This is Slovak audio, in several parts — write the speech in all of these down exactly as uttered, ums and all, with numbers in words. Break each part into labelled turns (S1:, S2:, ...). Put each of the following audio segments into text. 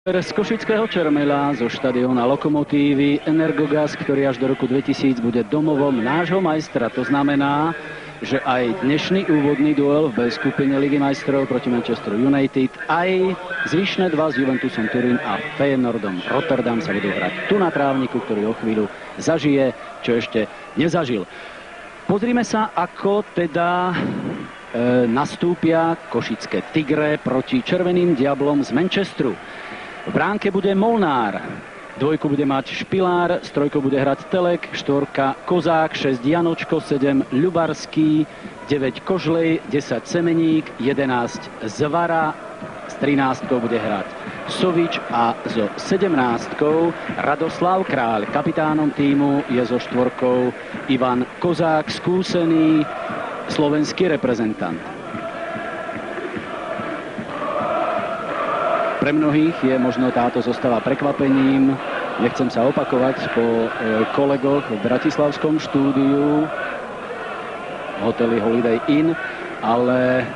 S1: Z košického Čermela, zo štadióna Lokomotívy Energogas, ktorý až do roku dvetisíc bude domovom nášho majstra. To znamená, že aj dnešný úvodný duel v B skupine Ligy majstrov proti Manchesteru United, aj zvyšné dva s Juventusom Turín a Feyenoordom Rotterdam sa budú hrať tu na trávniku, ktorý o chvíľu zažije, čo ešte nezažil. Pozrime sa, ako teda e, nastúpia košické Tigre proti červeným diablom z Manchesteru. V bránke bude Molnár, dvojku bude mať Špilár, s trojkou bude hrať Telek, štvorka Kozák, šesť Janočko, sedem Ľubarský, deväť Kožlej, desať Semeník, jedenásť Zvara, s trinástkou bude hrať Sovič a so sedemnástkou Radoslav Kráľ. Kapitánom týmu je so štvorkou Ivan Kozák, skúsený slovenský reprezentant. Pre mnohých je možno táto zostava prekvapením. Nechcem sa opakovať po kolegoch v bratislavskom štúdiu hoteli Holiday Inn, ale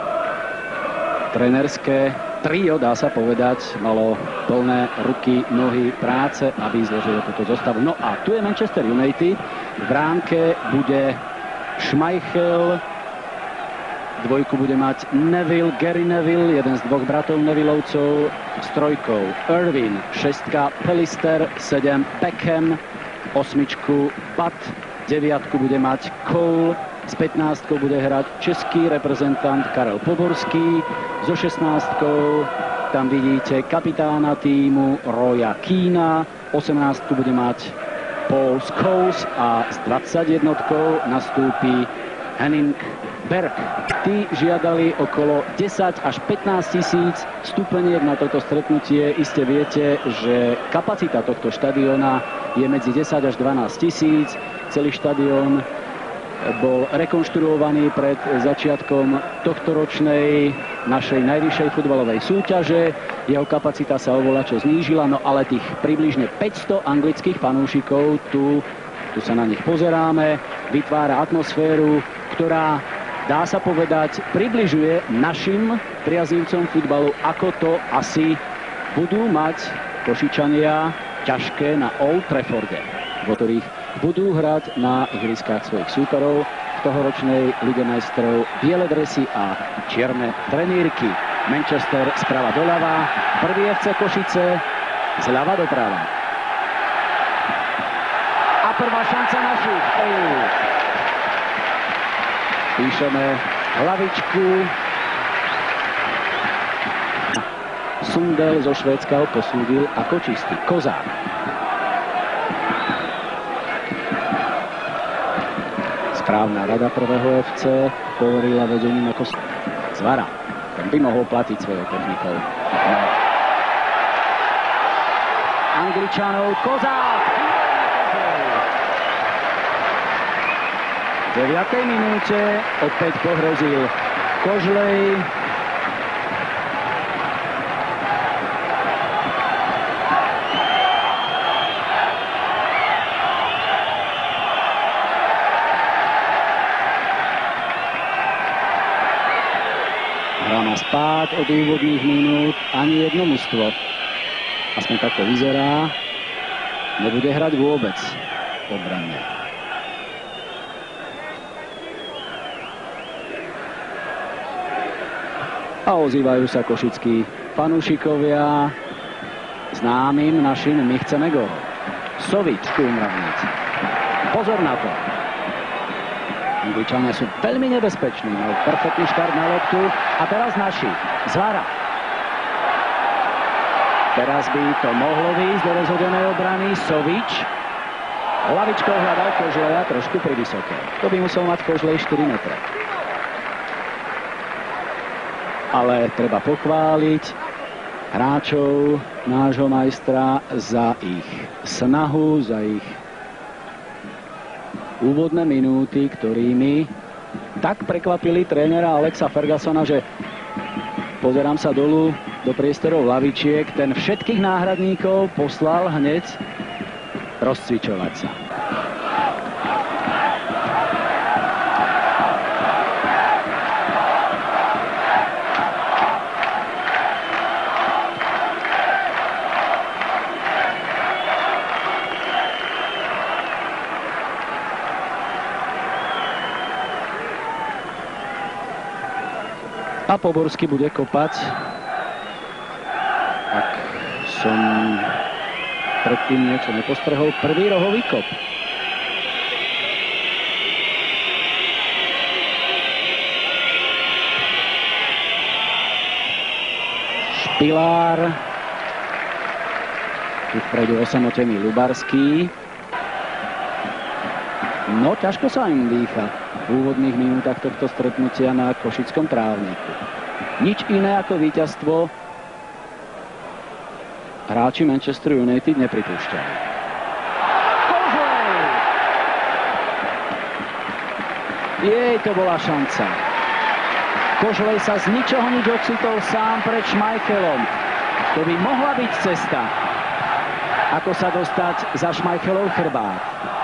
S1: trénerské trio, dá sa povedať, malo plné ruky, nohy, práce, aby zložilo túto zostavu. No a tu je Manchester United. V bránke bude Schmeichel, dvojku bude mať Neville, Gary Neville, jeden z dvoch bratov Nevilleovcov, s trojkou Irvin, šestka Pelister, sedem Beckham, osmičku Butt, deviatku bude mať Cole, s pätnástkou bude hrať český reprezentant Karel Poborský, so šestnástkou tam vidíte kapitána týmu Roya Keana, osemnástku bude mať Paul Scholes a s dvadsaťjednotkou nastúpi Henning Berg. Tí žiadali okolo desať až pätnásť tisíc vstupeniek na toto stretnutie. Iste viete, že kapacita tohto štadióna je medzi desať až dvanásť tisíc. Celý štadión bol rekonštruovaný pred začiatkom tohtoročnej našej najvyššej futbalovej súťaže. Jeho kapacita sa oveľa znížila, no ale tých približne päťsto anglických fanúšikov tu, tu sa na nich pozeráme, vytvára atmosféru, ktorá, dá sa povedať, približuje našim priaznivcom futbalu, ako to asi budú mať Košičania ťažké na Old Trafforde, v ktorých budú hrať na ihriskách svojich súperov v tohoročnej Lige majstrov biele dresy a čierne trenírky. Manchester sprava doľava, prvý ef cé Košice zľava doprava. A prvá šanca našich. Oh. Píšeme hlavičku. Sundel zo Švédska ho posúdil ako čistý. Kozák. Správna rada prvého ef cé poverila vedením ako Zvara. Ten by mohol platiť svojou technikou. Angličanov Kozák. V deviatej minúte opäť pohrozil Kožlej. Hra má spád od úvodných minút, ani jedno mužstvo, aspoň takto vyzerá, nebude hrať vôbec obranne. A ozývajú sa košickí fanúšikovia známym našim my chceme gól. Sovič tu umravniť. Pozor na to. Angličania sú veľmi nebezpeční. Majú perfektný štart na loptu. A teraz naši. Zvara. Teraz by to mohlo výjsť do rozhodenej obrany. Sovič. Hlavičkou hľadal Kožleja trošku privysoké. To by musel mať Kožlej štyri metre. Ale treba pochváliť hráčov nášho majstra za ich snahu, za ich úvodné minúty, ktorými tak prekvapili trénera Alexa Fergusona, že pozerám sa dolu do priestorov lavičiek, ten všetkých náhradníkov poslal hneď rozcvičovať sa. A Poborsky bude kopať. Ak som predtým niečo nepostrehol, prvý rohový kop. Špilár. Tu vpredu osamotený Lubarský. No, ťažko sa im dýcha v úvodných minútach tohto stretnutia na Košickom trávniku. Nič iné ako víťazstvo hráči Manchester United nepripúšťajú. Kožlej! Jej, to bola šanca. Kožlej sa z ničoho nič ocitol sám pred Schmeichelom. To by mohla byť cesta, ako sa dostať za Schmeichelov chrbát.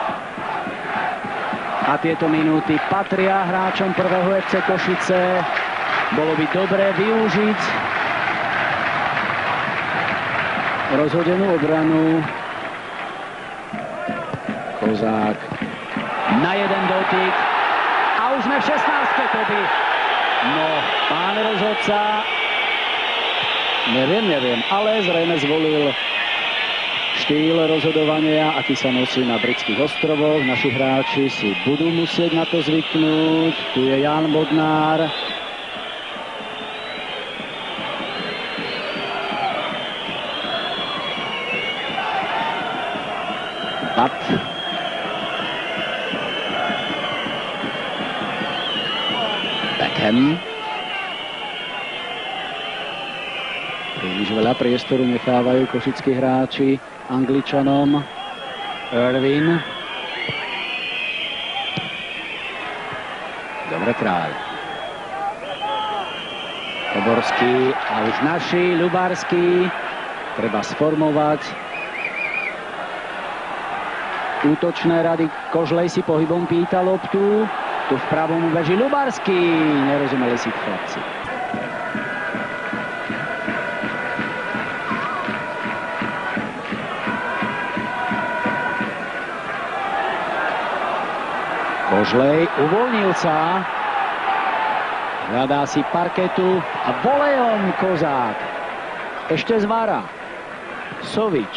S1: A tieto minúty patria hráčom prvého ef cé Košice. Bolo by dobré využiť rozhodenú obranu. Kozák na jeden dotyk. A už sme v šestnástke, to by... No, pán rozhodca... Neviem, neviem, ale zrejme zvolil štýl rozhodovania, aký sa nosí na britských ostrovoch. Naši hráči si budú musieť na to zvyknúť. Tu je Jan Bodnár. Pat. Beckham. Príliš veľa priestoru nechávajú košickí hráči Angličanom. Irvin. Dobre, Kráľ. Poborský a už naši, Ľubarský. Treba sformovať útočné rady. Kožlej si pohybom pýta loptu. Tu vpravom beží Ľubarský. Nerozumeli si chlapci. Kožlej uvoľnil sa. Hľadá si parketu a volejom Kozák. Ešte zvára. Sovič.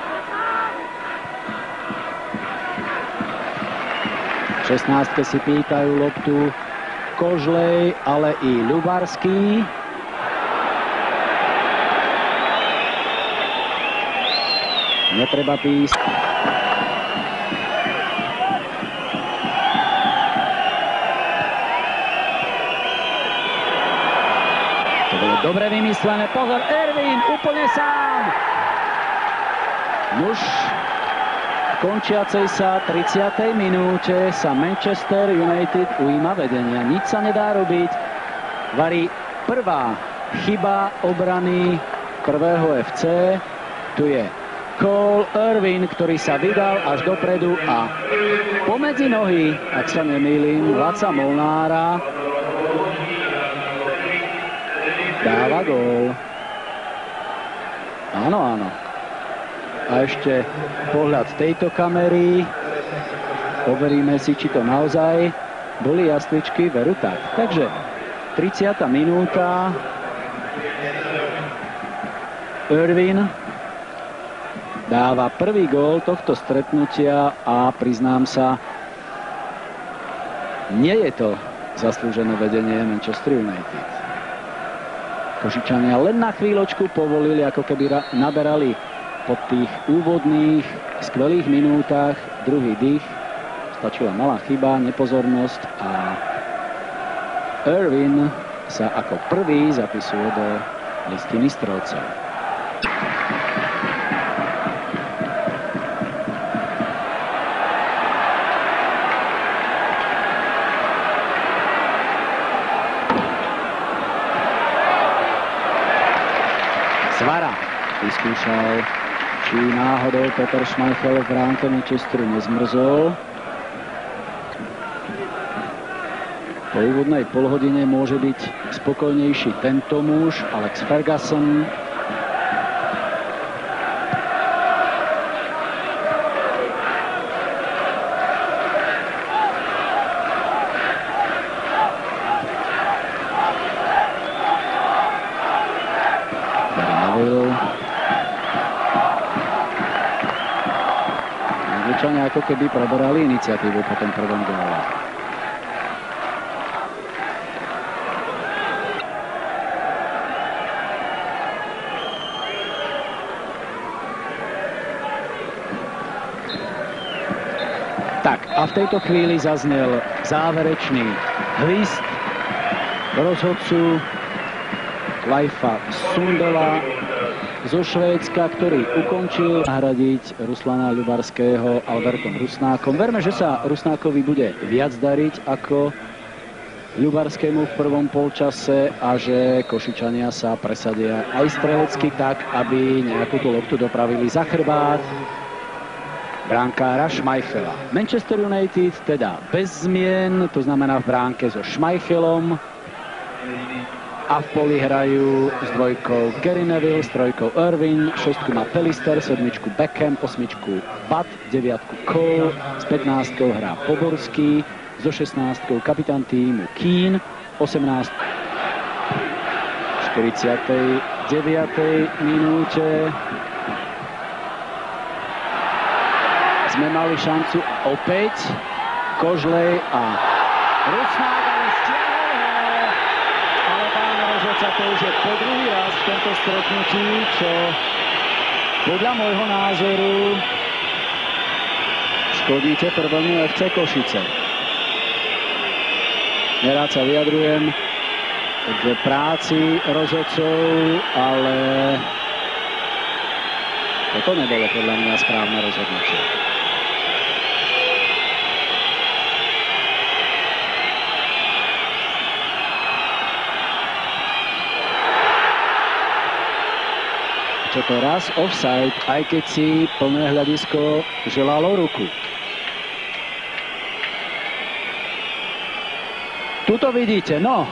S1: V šestnástke si pýtajú loptu Kožlej, ale i Ľubarský. Netreba písť. To bolo dobre vymyslené. Pozor, Irvin úplne sám. Nuž, v končiacej sa tridsiatej minúte sa Manchester United ujíma vedenia. Nič sa nedá robiť. Varí prvá chyba obrany prvého ef cé. Tu je Cole Irvin, ktorý sa vydal až dopredu a pomedzi nohy, ak sa nemýlim, Laca Molnára dáva gól. Áno, áno. A ešte pohľad tejto kamery. Overíme si, či to naozaj boli jasličky, veru tak. Takže tridsiata minúta. Irvin dáva prvý gól tohto stretnutia a priznám sa, nie je to zaslúžené vedenie Manchester United. Košičania len na chvíľočku povolili, ako keby naberali po tých úvodných skvelých minútach druhý dých. Stačila malá chyba, nepozornosť a Irvin sa ako prvý zapisuje do listiny strelcov. Svara vyskúšal, či náhodou Peter Schmeichel v bránke Manchesteru nezmrzol. Po úvodnej polhodine môže byť spokojnejší tento muž, Alex Ferguson. Košičania ako keby preberali iniciatívu po tom prvom góle. Tak, a v tejto chvíli zaznel záverečný hvist rozhodcu Leifa Sundela zo Švédska, ktorý ukončil nahradiť Ruslana Ľubarského Albertom Rusnákom. Verme, že sa Rusnákovi bude viac dariť ako Ľubarskému v prvom polčase a že Košičania sa presadia aj strelecky tak, aby nejakú tú loptu dopravili za chrbát bránkára Schmeichela. Manchester United teda bez zmien, to znamená v bránke so Schmeichelom, a v poli hrajú s dvojkou Gary Neville, s trojkou Irvin, šestku má Pelister, sedmičku Beckham, osmičku Butt, deviatku Cole, s pätnástkou hrá Poborský, so šestnástkou kapitán týmu Keane, osemnástkou v štyridsiatej deviatej minúte sme mali šancu opäť Kožlej a Rusnák, ale stiahol ho. Ale pán rozhodca, to už je po druhý raz v tomto stretnutí, čo podľa môjho názoru škodíte prvému ef cé Košice. Nerád sa vyjadrujem k práci rozhodcov, ale toto nebolo podľa mňa správne rozhodnutie. Čo to raz offside, aj keď si plné hľadisko želalo ruku. Tuto vidíte, no.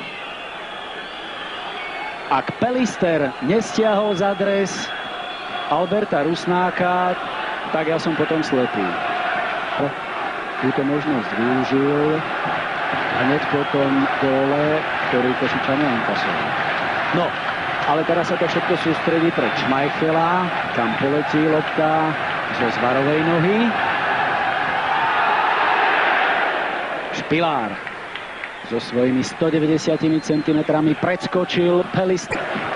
S1: Ak Pelister nestiahol za dres Alberta Rusnáka, tak ja som potom slepý. Túto možnosť využil hneď po tom góle, ktorý Košičania inkasovali. No, ale teraz sa to všetko sústredí pre Schmeichela, kam poletí lopta zo zvarovej nohy. Špilár so svojimi stodeväťdesiat centimetrami predskočil Pelister.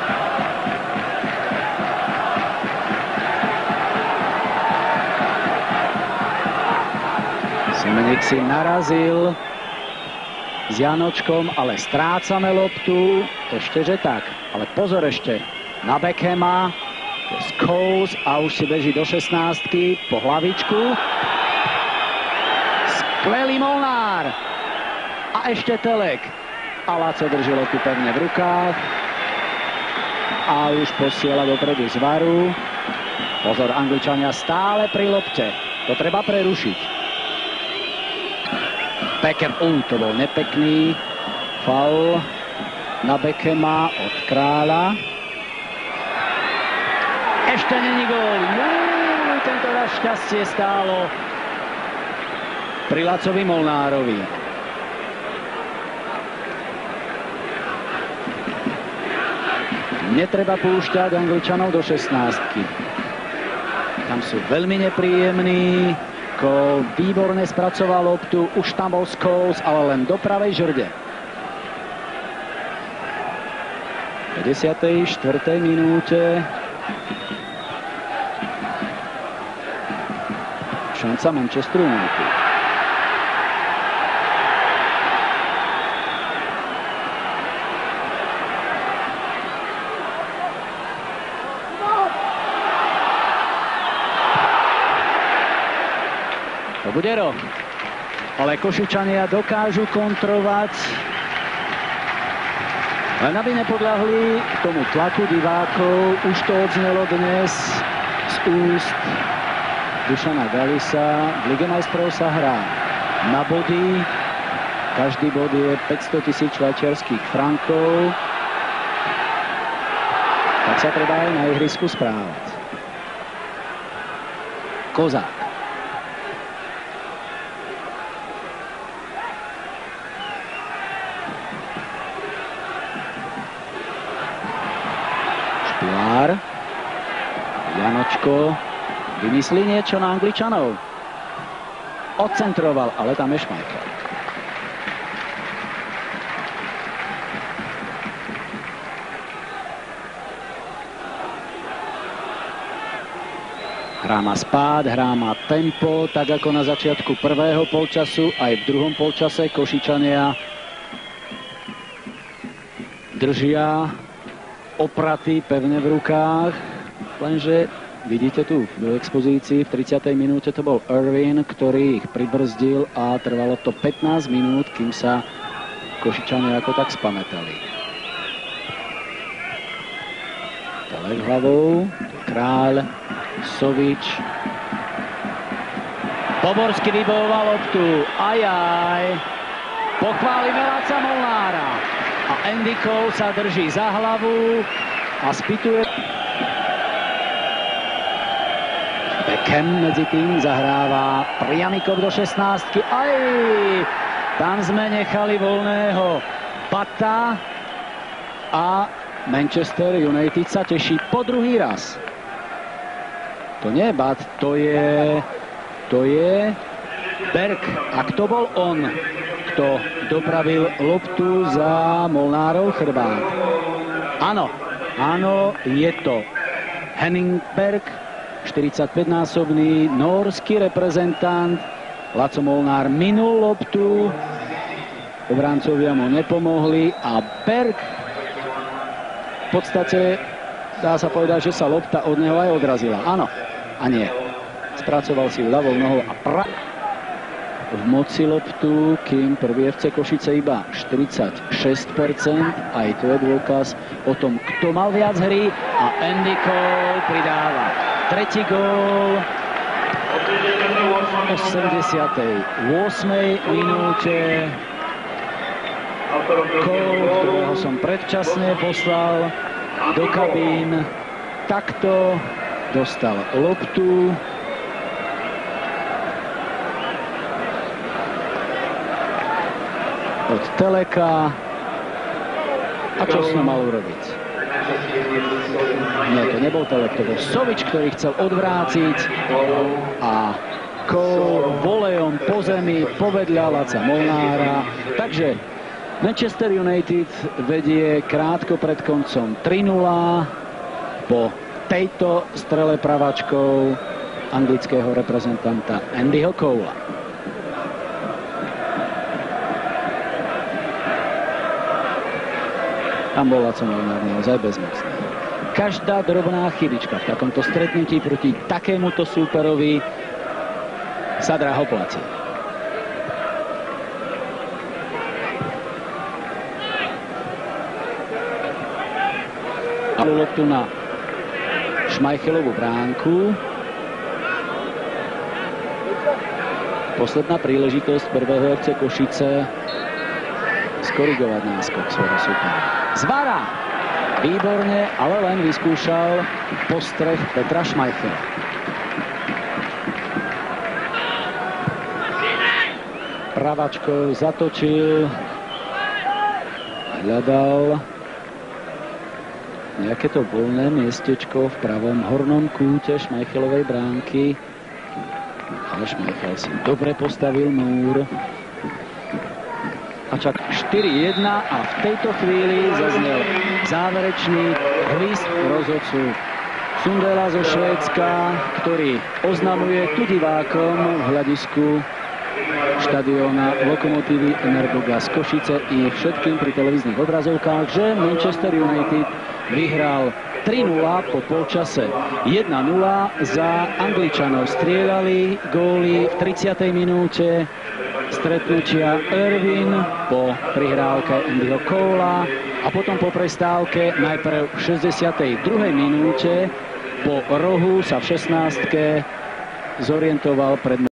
S1: Semeník si narazil s Janočkom, ale strácame loptu. Ešte, že tak. Ale pozor ešte na Beckhama. Scholes a už si beží do šestnástky po hlavičku. Skvelý Molnár. A ešte Telek. A Laco drží loptu pevne v rukách. A už posiela dopredu Zvaru. Pozor, Angličania stále pri lopte. To treba prerušiť. Beckham, uh, to bol nepekný faul na Beckhama od Kráľa. Ešte není gól. Uh, tento raz šťastie stálo pri Lacovi Molnárovi. Netreba púšťať Angličanov do šestnástky. Tam sú veľmi nepríjemní. Cole výborne spracoval loptu, už tam bol Scholes, ale len do pravej žrde. V päťdesiatej štvrtej minúte šanca Manchesteru United. Bude rok, ale Košičania dokážu kontrovať, len aby nepodľahli tomu tlaku divákov. Už to odznelo dnes z úst Dušana Galisa. V Lige majstrov sa hrá na body, každý bod je päťsto tisíc švajčiarskych frankov, tak sa treba aj na ihrisku správať. Kozák. Janočko vymyslí niečo na Angličanov. odcentroval, ale tam je Schmeichel. Hrá má spád, hrá má tempo, tak ako na začiatku prvého polčasu, aj v druhom polčase Košičania držia opraty pevne v rukách, lenže vidíte tu v expozícii v tridsiatej minúte to bol Irvin, ktorý ich pribrzdil a trvalo to pätnásť minút, kým sa Košičania ako tak spamätali. Telek hlavou, Kráľ, Sovič. Poborský vybojoval loptu. Ajaj. Pochválime Laca Molnára. A Andy Cole sa drží za hlavu a spýtuje. Beckham medzi tým zahráva priamikov do šestnástky. Aj, tam sme nechali voľného Bata a Manchester United sa teší po druhý raz. To nie je Bat, to je, to je Berg. A kto bol on, kto dopravil loptu za Molnárov chrbát? Áno, áno, je to Henning Berg, štyridsaťpäťnásobný nórsky reprezentant. Laco Molnár minul loptu, obrancovia mu nepomohli a Berg v podstate dá sa povedať, že sa lopta od neho aj odrazila. Áno a nie. Spracoval si ľavou nohou a pra... v moci loptu, kým prvý ef cé Košice iba štyridsaťšesť percent. Aj to je dôkaz o tom, kto mal viac hry a Andy Cole pridáva tretí gól v osemdesiatej ôsmej minúte. Cole, ktorého som predčasne poslal do kabín, takto dostal loptu. Od Teleka. A čo s ním mal urobiť? Nie, to nebol Telek, to bol Sovič, ktorý chcel odvráciť a Cole volejom po zemi povedľa Laca Molnára. Takže Manchester United vedie krátko pred koncom tri nula po tejto strele pravačkou anglického reprezentanta Andyho Colea. Tam bol Laco Molnár naozaj bezmocný. Každá drobná chybička v takomto stretnutí proti takémuto súperovi sa draho platí. A loptu na Schmeichelovú bránku. Posledná príležitosť prvého ef cé Košice skorigovať náskok svojho súpera. Zvara! Výborne, ale len vyskúšal postreh Petra Schmeichela. Pravačkou zatočil, hľadal nejaké to voľné miestečko v pravom hornom kúte Schmeichelovej bránky. Ale Schmeichel si dobre postavil múr. A čak štyri jedna a v tejto chvíli zaznel záverečný hvist rozhodcu Sundela zo Švédska, ktorý oznamuje tu divákom v hľadisku štadióna Lokomotívy Energogas Košice i všetkým pri televíznych obrazovkách, že Manchester United vyhral tri nula po polčase. jedna nula za Angličanov. Strieľali góly v tridsiatej minúte stretnutia Irvin, po prihrávke Andyho Colea a potom po prestávke najprv v šesťdesiatej druhej minúte po rohu sa v šestnástke zorientoval pred